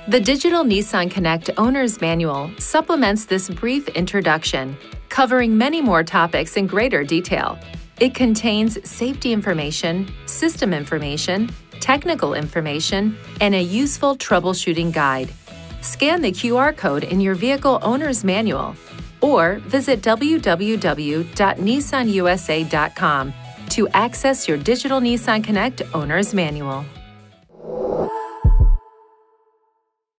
The digital Nissan Connect Owner's Manual supplements this brief introduction, covering many more topics in greater detail. It contains safety information, system information, technical information, and a useful troubleshooting guide. Scan the QR code in your vehicle owner's manual or visit www.nissanusa.com to access your digital Nissan Connect Owner's Manual.